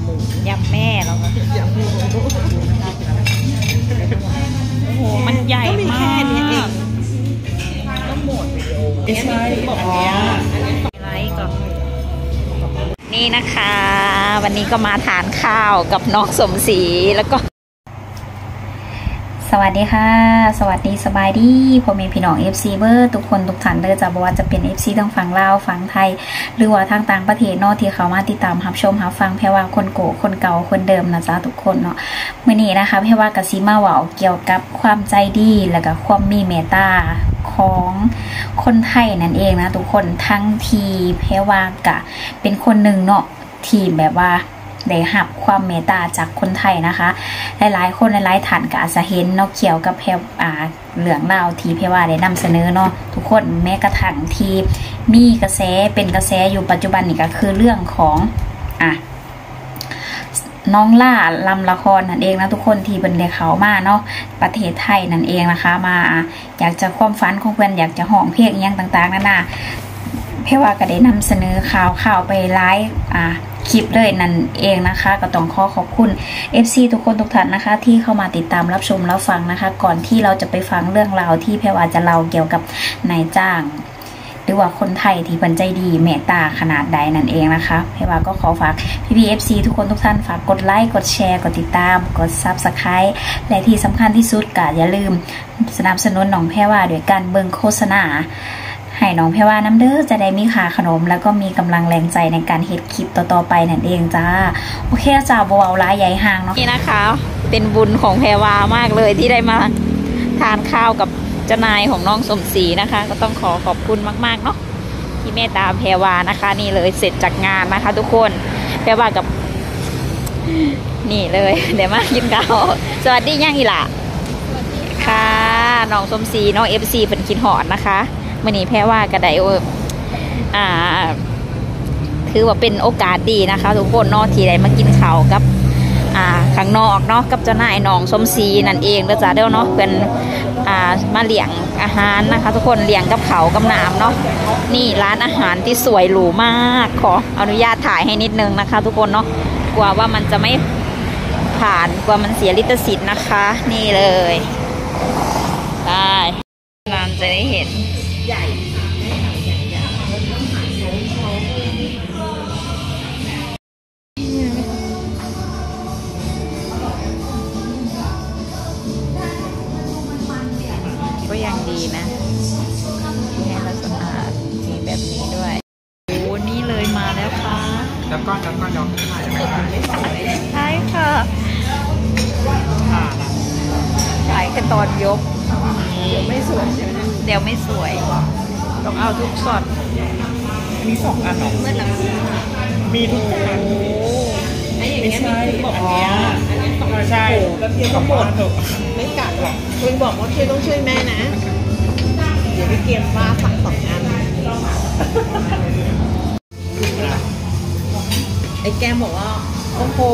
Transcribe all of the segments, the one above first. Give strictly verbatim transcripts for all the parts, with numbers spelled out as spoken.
มูยำแม่เราก็ยำหมูโอ้โหมันใหญ่มากก็หมดไม่ใช่บอกเนี้ยไลค์ก่อนนี่นะคะวันนี้ก็มาทานข้าวกับน้องสมศรีแล้วก็สวัสดีค่ะสวัสดีสบายดีพ่อแม่พี่น้อง เอฟ ซี เบอร์ทุกคนทุกท่านเลยจะบอกว่าจะเป็น เอฟ ซี ทั้งฝั่งลาวฝั่งไทยหรือว่าทางต่างประเทศเนาะที่เขามาติดตามรับชมรับฟังแพรว่าคนโกคนเก่าคนเดิมนะจ๊ะทุกคนเนาะเมื่อนี้นะคะแพรว่ากะซิมาว่าเกี่ยวกับความใจดีแล้วก็ความมีเมตตาของคนไทยนั่นเองนะทุกคนทั้งทีแพรว่ากะเป็นคนหนึ่งเนาะที่แบบว่าได้รับความเมตตาจากคนไทยนะคะหลายๆคนหลายๆท่านก็อาจจะเห็นเนาะเกี่ยวกับแพรอ่าเหลืองราวที่แพรว่าได้นำเสนอเนาะทุกคนแม้กระทั่งที่มีกระแสเป็นกระแสอยู่ปัจจุบันนี่ก็คือเรื่องของอ่ะน้องล่าลำละครนั่นเองนะทุกคนที่เป็นเด็กเขามาเนาะประเทศไทยนั่นเองนะคะมาอยากจะความฝันของเพื่อนอยากจะห้องเพลงอย่างต่างๆนั่นน่ะแพรว่าก็ได้นำเสนอข่าวข่าวไปไลฟ์อ่ะคลิปเลยนั่นเองนะคะก็ต้องขอขอบคุณ เอฟ ซี ทุกคนทุกท่านนะคะที่เข้ามาติดตามรับชมรับฟังนะคะก่อนที่เราจะไปฟังเรื่องราวที่แพรว่าจะเล่าเกี่ยวกับนายจ้างหรือว่าคนไทยที่เพิ่นใจดีเมตตาขนาดใดนั่นเองนะคะแพรว่าก็ขอฝากพี่พี่ เอฟ ซี ทุกคนทุกท่านฝากกดไลค์กดแชร์กดติดตามกด ซับสไครบ์ และที่สำคัญที่สุดก็อย่าลืมสนับสนุนน้องแพรว่าด้วยการเบิ่งโฆษณาให้น้องแพรว่าน้ำเด้อจะได้มีค่าขนมแล้วก็มีกำลังแรงใจในการเฮ็ดคลิปต่อๆไปนั่นเองจ้าโอเคจ้าบ่เอาหลายใหญ่ห่างเนาะนี่นะคะเป็นบุญของแพรว่ามากเลยที่ได้มาทานข้าวกับเจ้านายของน้องสมศรีนะคะก็ต้องขอขอบคุณมากๆเนาะที่เมตตาแพรว่านะคะนี่เลยเสร็จจากงานนะคะทุกคนแพรว่ากับนี่เลยเดี๋ยวมากินข้าวสวัสดีย่างอีหล่ะค่ะน้องสมศรีน้อง เอฟ ซี เป็นคิดหอดนะคะมื่อนี้แพรว่าก็ได้อ่าถือว่าเป็นโอกาสดีนะคะทุกคนเนาะที่ได้มากินข้าวกับอ่าข้างนอกเนาะกับเจ้านายน้องสมศรีนั่นเองแล้วจ้าเด้อเนาะเป็นอ่ามาเลี้ยงอาหารนะคะทุกคนเลี้ยงกับเขากับน้ำเนาะนี่ร้านอาหารที่สวยหรูมากขออนุญาตถ่ายให้นิดนึงนะคะทุกคนเนาะกลัวว่ามันจะไม่ผ่านกลัวมันเสียลิขสิทธิ์นะคะนี่เลยได้ร้านจะได้เห็นใหญ่ก็ยังดีนะที่ให้เราสะอาดมีแบบนี้ด้วยโอ้นี่เลยมาแล้วค่ะแล้วก็แล้วก็ยอมถ่ายใช่ค่ะถ่ายแค่ตอนยกเดี๋ยวไม่สวยเดี๋ยวไม่สวยต้องเอาทุกช็อตมีสองอันหรอเมื่อไหร่มีทุกอันไอ้อย่างเงี้ยมีบอกเนี้ยอันนี้สองใช่แล้วเทียนก็หมดไม่กัดหรอกเพื่อนบอกว่าเทียนต้องช่วยแม่นะเดี๋ยวพี่เกียมว่าสั่งสองอันไอ้แกมบอกว่าโอ้โห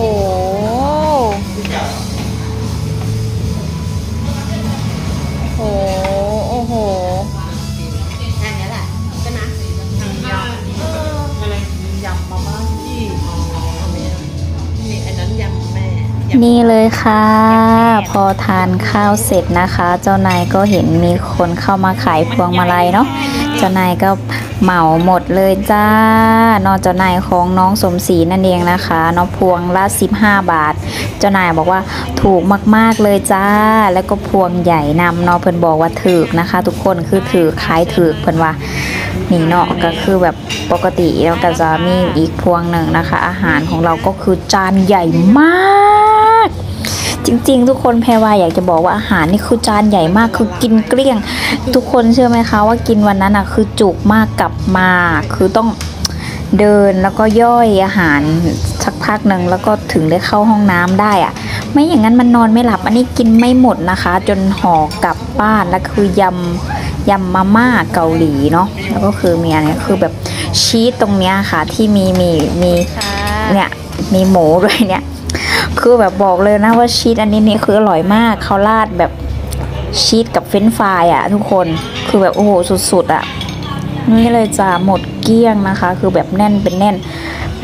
โอ้โอ้โหแค่นี้แหละใช่ไหมยำอะไรยำมาม่าที่นี่อันนั้นยำแม่นี่เลยค่ะพอทานข้าวเสร็จนะคะเจ้านายก็เห็นมีคนเข้ามาขายพวงมาลัยเนาะเจ้านายก็เหมาหมดเลยจ้านอกเจ้านายของน้องสมศรีนั่นเองนะคะน้องพวงละสิบห้าบาทเจ้านายบอกว่าถูกมากๆเลยจ้าแล้วก็พวงใหญ่นำเนาะเพิ่นบอกว่าถือนะคะทุกคนคือถือขายถือเพิ่นว่านี่เนาะก็คือแบบปกติแล้วก็จะมีอีกพวงหนึ่งนะคะอาหารของเราก็คือจานใหญ่มากจริงๆทุกคนแพรว่าอยากจะบอกว่าอาหารนี่คือจานใหญ่มากคือกินเกลี้ยงทุกคนเชื่อไหมคะว่ากินวันนั้นอ่ะคือจุกมากกลับมาคือต้องเดินแล้วก็ย่อยอาหารสักพักหนึ่งแล้วก็ถึงได้เข้าห้องน้ำได้อ่ะไม่อย่างนั้นมันนอนไม่หลับอันนี้กินไม่หมดนะคะจนห่อกลับบ้านแล้วคือยำยำมาม่าเกาหลีเนาะแล้วก็คือมีอะไรคือแบบชีสตรงเนี้ยค่ะที่มีมีมีเนี่ยมีหมูด้วยเนี่ยคือแบบบอกเลยนะว่าชีสอันนี้นี่คืออร่อยมากเขาราดแบบชีสกับเฟรนช์ฟรายอ่ะทุกคนคือแบบโอ้โหสุดๆอ่ะนี่เลยจ้าหมดเกลี้ยงนะคะคือแบบแน่นเป็นแน่น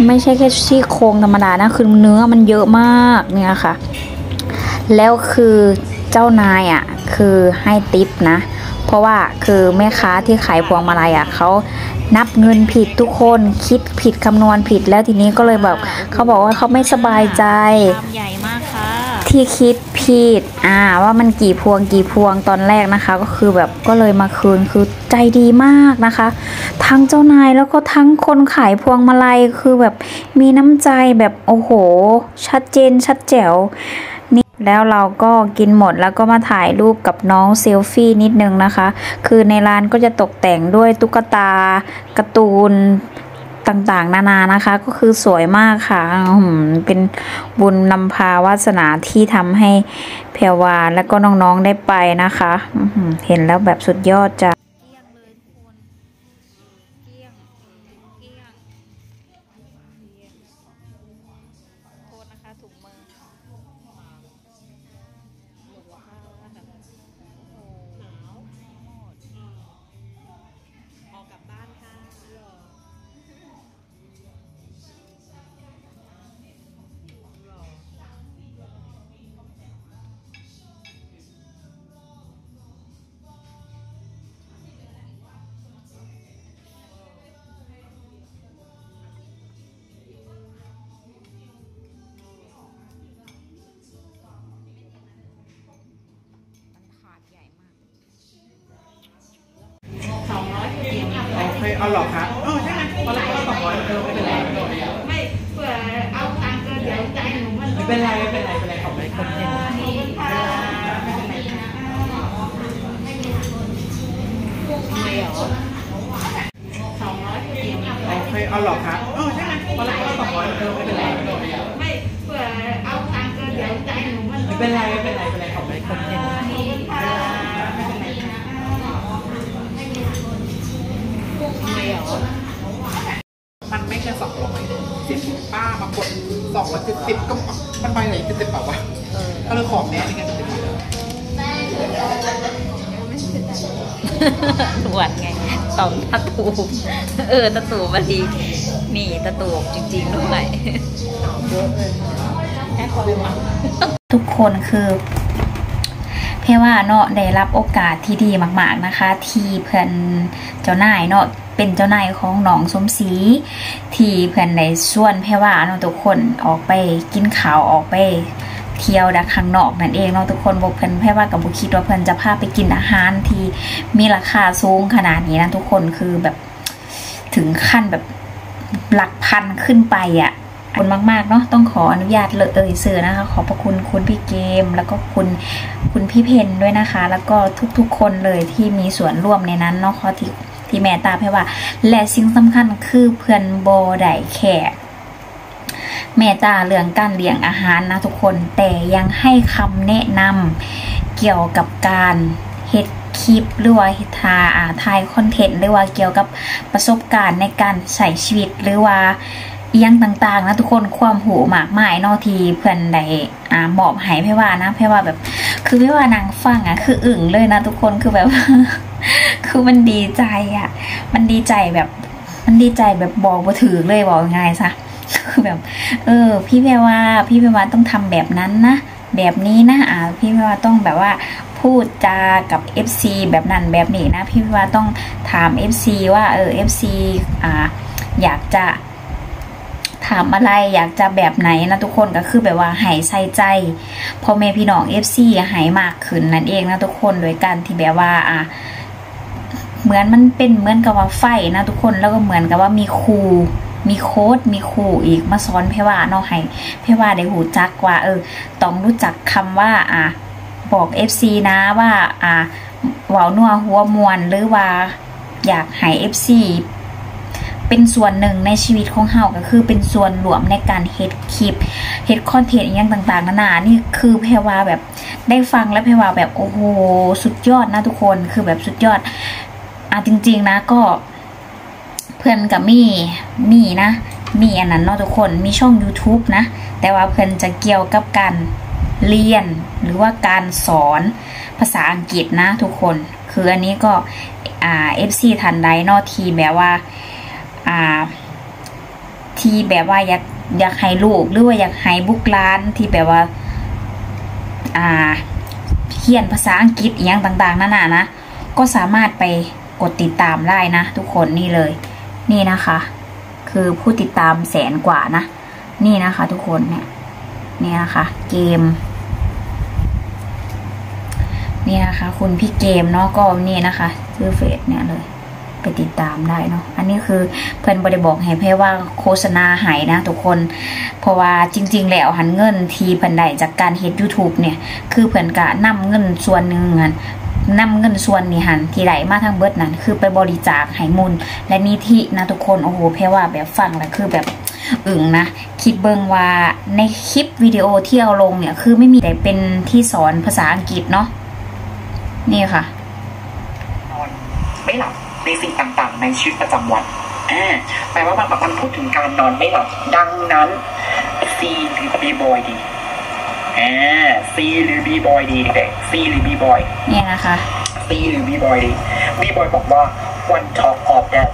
ไม่ใช่แค่ซี่โครงธรรมดานะคือเนื้อมันเยอะมากเนี่ยค่ะแล้วคือเจ้านายอ่ะคือให้ติปนะเพราะว่าคือแม่ค้าที่ขายพวงมาลัยอ่ะเขานับเงินผิดทุกคนคิดผิดคำนวณผิดแล้วทีนี้ก็เลยแบบเขาบอกว่าเขาไม่สบายใจใหญ่มากค่ะที่คิดผิดอ่าว่ามันกี่พวงกี่พวงตอนแรกนะคะก็คือแบบก็เลยมาคืนคือใจดีมากนะคะทั้งเจ้านายแล้วก็ทั้งคนขายพวงมาลัยคือแบบมีน้ำใจแบบโอ้โหชัดเจนชัดแจ๋วแล้วเราก็กินหมดแล้วก็มาถ่ายรูปกับน้องเซลฟี่นิดนึงนะคะคือในร้านก็จะตกแต่งด้วยตุ๊กตาการ์ตูนต่างๆนานานะคะก็คือสวยมากค่ะเป็นบุญนำพาวาสนาที่ทำให้แพรวาและก็น้องๆได้ไปนะคะเห็นแล้วแบบสุดยอดจ้ะเอาหรอครับเออใช่ไหมตอนแรกก็สองร้อยเออไม่เป็นไรไม่เผื่อเอาตังค์ก็เดี๋ยวใจหนูมันไม่เป็นไรไม่เป็นไรไม่เป็นไรขอบคุณคนเห็นเอาหรอครับเออใช่ไหมตอนแรกก็สองร้อยเออไม่เป็นไรไม่เผื่อเอาตังค์ก็เดี๋ยวใจหนูมันไม่เป็นไรไม่เป็นไรไม่เป็นไรขอบคุณคนเห็นมันไม่เกินสองร้อยเจ็ดสิบป้ามากดสองร้อยเจ็ดสิบก็มันไปไหนเจ็ดสิบแบบวะก็เลยขอบแน่ในการเจ็ดสิบหนวดไงสองตะตูเออตะตูมาดีนี่ตะตูจริงๆด้วยทุกคนคือเพราะว่าเนาะได้รับโอกาสที่ดีมากๆนะคะที่เพื่อนเจ้านายเนาะเป็นเจ้านายของหนองสมศรีที่เพื่อนได้ส่วนเพราะว่าเนาะทุกคนออกไปกินข้าวออกไปเที่ยวดักข้างนอกนั่นเองเนาะทุกคนบอกเพื่อนเพราะว่ากับบุคิดว่าเพื่อนจะพาไปกินอาหารที่มีราคาสูงขนาดนี้นะทุกคนคือแบบถึงขั้นแบบหลักพันขึ้นไปอ่ะขอบคุณมากๆเนาะต้องขออนุญาตเลยเอ่ยเสือนะคะขอบพระคุณคุณพี่เกมแล้วก็คุณคุณพี่เพนด้วยนะคะแล้วก็ทุกๆคนเลยที่มีส่วนร่วมในนั้นเนาะข้อที่ที่แม่ตาเพราะว่าและสิ่งสำคัญคือเพื่อนโบได้แค่แม่ตาเรื่องการเลี้ยงอาหารนะทุกคนแต่ยังให้คำแนะนำเกี่ยวกับการเฮ็ดคลิปหรือว่าทาอ่าถ่ายคอนเทนต์หรือว่าเกี่ยวกับประสบการณ์ในการใช้ชีวิตหรือว่าเอียงต่างๆนะทุกคนความหูหมากไม้นอทีเพื่อนได้อ่ามอบให้เพว่านะเพว่าแบบคือเพว่านางฟังอ่ะคืออึ่งเลยนะทุกคนคือแบบ คือมันดีใจอ่ะมันดีใจแบบมันดีใจแบบบอกบ่ถือเลยบอกง่ายซะคือแบบเออพี่เพว่าพี่เพว่าต้องทำแบบนั้นนะแบบนี้นะอ่าพี่เพว่าต้องแบบว่าพูดจากับ เอฟ ซี แบบนั้นแบบนี้นะพี่เพว่าต้องถาม เอฟ ซี ว่าเออ เอฟ ซี อ่าอยากจะถามอะไรอยากจะแบบไหนนะทุกคนก็คือแบบว่าหายใส่ใจพ่อแม่พี่น้อง เอฟ ซี หายมากขึ้นนั่นเองนะทุกคนโดยการที่แบบว่าอ่ะเหมือนมันเป็นเหมือนกับว่าไฟนะทุกคนแล้วก็เหมือนกับว่ามีครูมีโค้ดมีครูอีกมาสอนเพว่าเนาะให้เพว่าได้หูจักว่าเออต้องรู้จักคำว่าอ่ะบอก เอฟ ซี นะว่าอ่ะเว้านัวหัวมวนหรือว่าอยากให้ เอฟ ซีเป็นส่วนหนึ่งในชีวิตของเฮาก็คือเป็นส่วนรวมในการเฮ็ดคลิปเฮ็ดคอนเทนต์อย่างต่างๆนานานี่คือเพว่าแบบได้ฟังแล้วเพว่าแบบโอ้โหสุดยอดนะทุกคนคือแบบสุดยอดอ่ะจริงๆนะก็เพื่อนกับมี่มีนะมีอันนั้นเนาะทุกคนมีช่อง YouTube นะแต่ว่าเพื่อนจะเกี่ยวกับการเรียนหรือว่าการสอนภาษาอังกฤษนะทุกคนคืออันนี้ก็อ่า เอฟ ซี ทันใดเนาะที่แบบว่าอ่าที่แบบว่าอยากอยากให้ลูกหรือว่าอยากให้บุกล้านที่แบบว่าอ่าเขียนภาษาอังกฤษอย่างต่างๆนั่นน่ะนะก็สามารถไปกดติดตามได้นะทุกคนนี่เลยนี่นะคะคือผู้ติดตามแสนกว่านะนี่นะคะทุกคนเนี่ยนี่นะคะเกมนี่นะคะคุณพี่เกมเนาะก็นี่นะคะชื่อเฟซเนี่ยเลยไปติดตามได้เนาะอันนี้คือเพื่อนบริบอกให้เพื่อว่าโฆษณาหายนะทุกคนเพราะว่าจริงๆแล้วหันเงินทีเพื่อนได้จากการเฮ็ด YouTube เนี่ยคือเพื่อนกะนำเงินส่วนหนึ่งหันนำเงินส่วนนี้หันที่ไหลมาทางเบิดนั้นคือไปบริจาคให้มูลและนิธินะทุกคนโอ้โหเพื่อว่าแบบฟังแล้วคือแบบอึ่งนะคิดเบิ่งว่าในคลิปวิดีโอที่เอาลงเนี่ยคือไม่มีแต่เป็นที่สอนภาษาอังกฤษเนาะนี่ค่ะนอนไม่หลับในสิ่งต่างๆในชีวิตประจำวันอ่าแปลว่ามันมันพูดถึงการนอนไม่หลับดังนั้น C หรือ B boy ดีอ่า C หรือ B boy ดีเด็ก C หรือ B boy เนี่ยนะคะ C หรือ B boy ดี B boy บอกว่า one top of that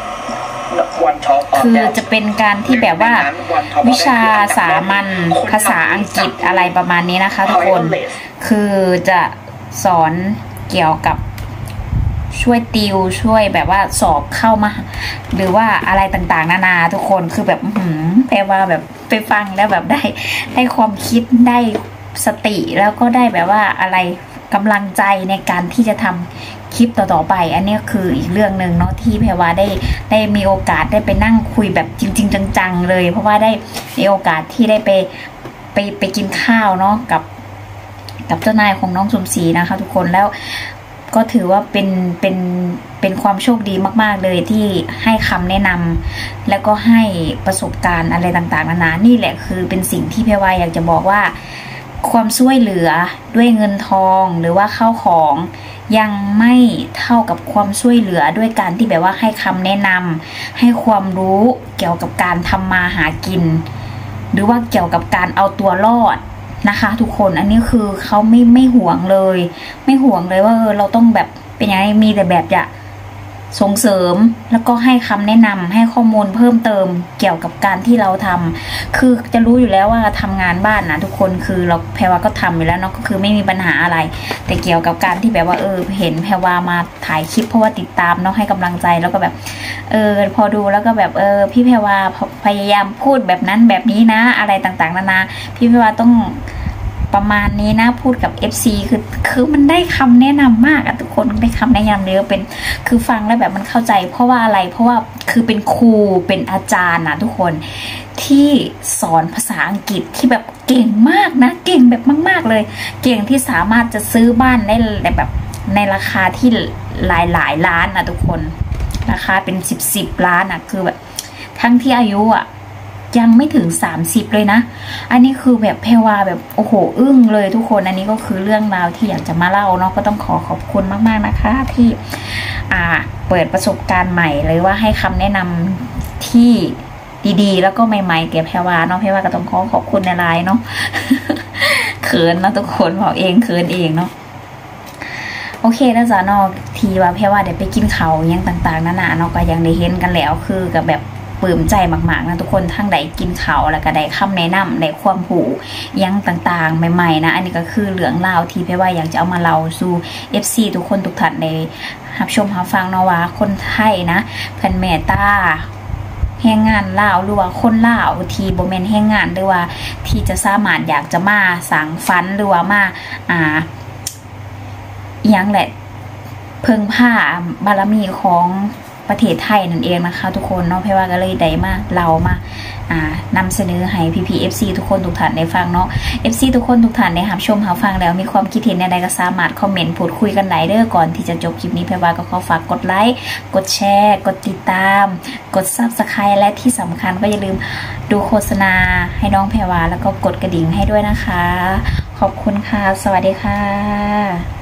one top of that คือจะเป็นการที่แบบว่าวิชาสามัญภาษาอังกฤษอะไรประมาณนี้นะคะทุกคนคือจะสอนเกี่ยวกับช่วยติวช่วยแบบว่าสอบเข้ามาหรือว่าอะไรต่างๆนานาทุกคนคือแบบหืมแปลว่าแบบไปฟังแล้วแบบได้ได้ความคิดได้สติแล้วก็ได้แบบว่าอะไรกำลังใจในการที่จะทำคลิปต่อๆไปอันนี้คืออีกเรื่องหนึ่งเนาะที่แพรว่าได้ได้มีโอกาสได้ไปนั่งคุยแบบจริงๆจังๆเลยเพราะว่าได้มีโอกาสที่ได้ไปไปไปกินข้าวเนาะกับกับเจ้านายของน้องสมศรีนะคะทุกคนแล้วก็ถือว่าเป็นเป็นเป็นความโชคดีมากๆเลยที่ให้คำแนะนำแล้วก็ให้ประสบการณ์อะไรต่างๆนานานี่แหละคือเป็นสิ่งที่แพรว่าอยากจะบอกว่าความช่วยเหลือด้วยเงินทองหรือว่าข้าวของยังไม่เท่ากับความช่วยเหลือด้วยการที่แบบว่าให้คำแนะนำให้ความรู้เกี่ยวกับการทำมาหากินหรือว่าเกี่ยวกับการเอาตัวรอดนะคะทุกคนอันนี้คือเขาไม่ไม่ห่วงเลยไม่ห่วงเลยว่าเออเราต้องแบบเป็นยังไงมีแต่แบบจะส่งเสริมแล้วก็ให้คำแนะนำให้ข้อมูลเพิ่มเติมเกี่ยวกับการที่เราทำคือจะรู้อยู่แล้วว่าทำงานบ้านนะทุกคนคือเราแพรวาก็ทำอยู่แล้วเนาะก็คือไม่มีปัญหาอะไรแต่เกี่ยวกับการที่แบบว่าเออเห็นแพรวามาถ่ายคลิปเพราะว่าติดตามเนาะให้กำลังใจแล้วก็แบบเออพอดูแล้วก็แบบเออพี่แพรวาพยายามพูดแบบนั้นแบบนี้นะอะไรต่างๆนานาพี่แพรวาต้องประมาณนี้นะพูดกับ เอฟ ซี คือคือมันได้คำแนะนำมากอะทุกคนได้คำแนะนำเยอะเป็นคือฟังแล้วแบบมันเข้าใจเพราะว่าอะไรเพราะว่าคือเป็นครูเป็นอาจารย์นะทุกคนที่สอนภาษาอังกฤษที่แบบเก่งมากนะเก่งแบบมากๆเลยเก่งที่สามารถจะซื้อบ้านได้แบบในราคาที่หลายหลายล้านนะทุกคนราคาเป็นสิบสิบล้านอะคือแบบทั้งที่อายุอะยังไม่ถึงสามสิบเลยนะอันนี้คือแบบแพรวาแบบโอ้โหอึ้งเลยทุกคนอันนี้ก็คือเรื่องราวที่อยากจะมาเล่าเนาะก็ต้องขอขอบคุณมากๆนะคะที่อ่าเปิดประสบการณ์ใหม่เลยว่าให้คำแนะนำที่ดีๆแล้วก็ใหม่ๆแก่แพรวาเนาะแพรวาก็ต้องขอขอบคุณในไลน์เนาะ เขินนะทุกคนบอกเองเขินเองเนาะโอเคแล้วจ้ะเนาะทีว่าแพรวาเดี๋ยวไปกินเขายังต่างๆนานาเนาะก็ยังได้เห็นกันแล้วคือกับแบบปลื้มใจมากๆนะทุกคนทั้งได้กินเขาแล้วก็ได้คำแนะนำได้ความหูยังต่างๆใหม่ๆนะอันนี้ก็คือเรื่องราวที่แพรว่าอยากจะเอามาเล่าสู่ เอฟ ซี ทุกคนทุกท่านในรับชมรับฟังเนาะว่าคนไทยนะเพิ่นเมตตาแรงงานลาวหรือว่าคนลาวที่บ่แม่นแรงงานหรือว่าที่จะสามารถอยากจะมาสร้างฝันหรือว่ามาอ่ายังแหละเพิ่งผ้าบารมีของประเทศไทยนั่นเองนะคะทุกคนเนาะแพรว่าก็เลยได้มาเรามาอ่านำเสนอให้พี่พี เอฟ ซี ทุกคนทุกท่านได้ฟังเนาะ เอฟ ซี ทุกคนทุกท่านได้รับชมรับฟังแล้วมีความคิดเห็นใดก็สามารถคอมเมนต์พูดคุยกันได้เด้อก่อนที่จะจบคลิปนี้แพรว่าก็ขอฝากกดไลค์กดแชร์กดติดตามกด ซับสไครบ์ และที่สำคัญก็อย่าลืมดูโฆษณาให้น้องแพรว่าแล้วก็กดกระดิ่งให้ด้วยนะคะขอบคุณค่ะสวัสดีค่ะ